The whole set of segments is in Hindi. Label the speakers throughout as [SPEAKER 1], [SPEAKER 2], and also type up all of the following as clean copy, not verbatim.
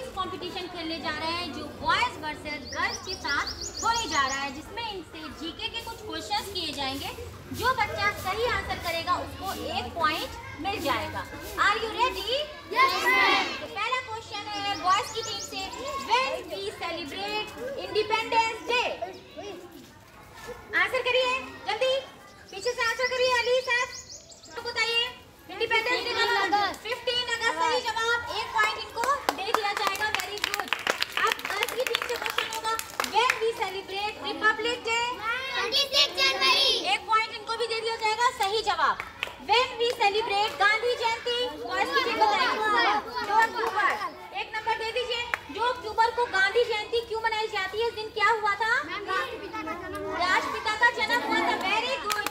[SPEAKER 1] कंपटीशन खेलने जा रहे हैं जो बॉयज वर्सेस गर्ल्स के साथ होने जा रहा है, जिसमें इनसे जीके के कुछ क्वेश्चंस किए जाएंगे। जो बच्चा सही आंसर करेगा उसको 1 पॉइंट मिल जाएगा। Are you ready?
[SPEAKER 2] Yes ma'am.
[SPEAKER 1] तो पहला क्वेश्चन है बॉयज की टीम से, when we celebrate Independence Day. Answer करिए जल्दी, पीछे से आंसर करिए। अली सर तो बताइए, इंडिपेंडेंस डे कब? 15 अगस्त। सही जवाब, 1 पॉइंट इनको दे दिया जाएगा। Very good. अब गर्ल्स की टीम से क्वेश्चन होगा, when we celebrate Republic Day.
[SPEAKER 2] 26 जनवरी।
[SPEAKER 1] 1 पॉइंट इनको भी दे दिया जाएगा। सही जवाब। When we celebrate Gandhi Jayanti. Boys की टीम बताइए। 2 अक्टूबर। 1 नंबर दे दीजिए। 2 अक्टूबर को गांधी जयंती क्यों मनाई जाती है? इस दिन क्या हुआ था? राष्ट्रपिता का जन्म हुआ था। Very good.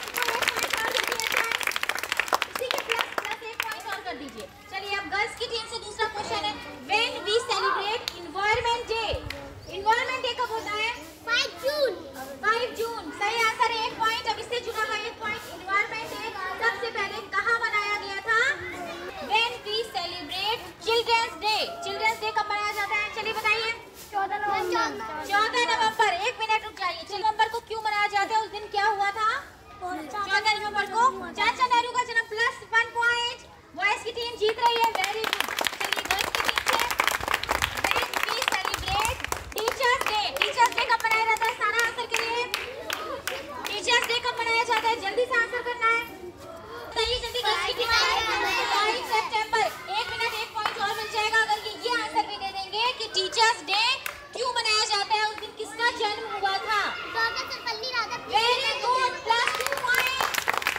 [SPEAKER 1] दीजिए। चलिए अब गर्ल्स की टीम से दूसरा क्वेश्चन है, when we celebrate Environment Day. Environment Day कब होता है?
[SPEAKER 2] 5 जून।
[SPEAKER 1] 5 जून। सही आंसर है, 1 पॉइंट। अब इससे जुड़ा हुआ 1 पॉइंट। एनवायरनमेंट डे सबसे पहले कहाँ मनाया गया था? When we celebrate Children's Day. Children's Day कब मनाया जाता है? चलिए बताइए।
[SPEAKER 2] 14 नवंबर।
[SPEAKER 1] 14 नवंबर। 1 मिनट रुक जाइए। 14 नवंबर को क्यों मनाया जाता है? उस दिन क्या हुआ था? 14 नवंबर को चाचा नेहरू का जन्म। Plus 1 point. बॉयज की टीम जीत रही है। Very good. चलिए गर्ल्स की टीम से, when we celebrate Teachers' Day. Teachers' Day कब मनाया जाता है? सारा आंसर करिए। टीचर्स डे कब मनाया जाता है? जल्दी से आंसर करना है। सही जल्दी गर्ल्स की टीम। 5 सितंबर। 1 मिनट, 1 पॉइंट और मिल जाएगा अगर ये आंसर भी दे देंगे कि टीचर्स डे क्यों मनाया जाता है, उस दिन किसका जन्म हुआ था।
[SPEAKER 2] Doctor Sarvepalli Radhakrishnan.
[SPEAKER 1] Very good. Plus 2 point.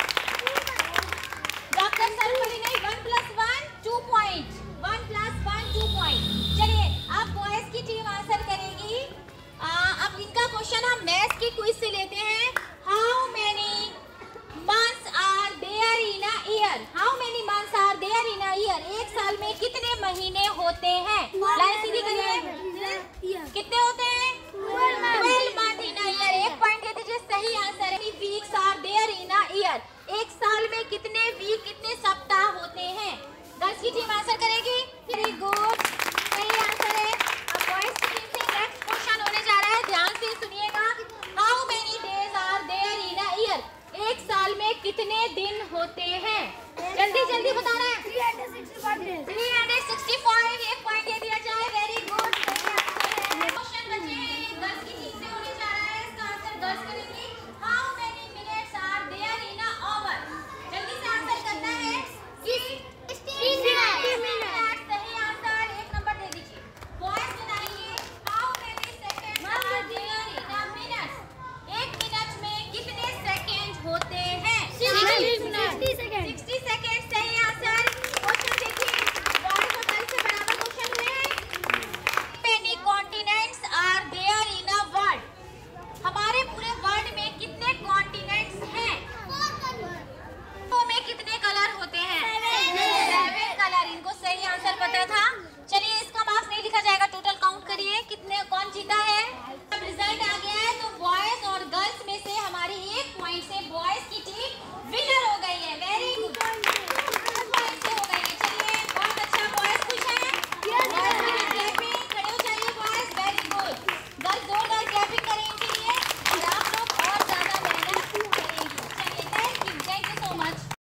[SPEAKER 1] Doctor Sarvepalli नहीं, 1 + 1 2 पॉइंट। 1 + 1 2 पॉइंट। चलिए अब बॉयज की टीम आंसर करेगी। अब इनका क्वेश्चन हम मैथ्स की क्विज से लेते हैं। How many months are there in a year? How many months are there in a year? एक साल में कितने महीने होते हैं? लाइन सीधी करिए। कितने होते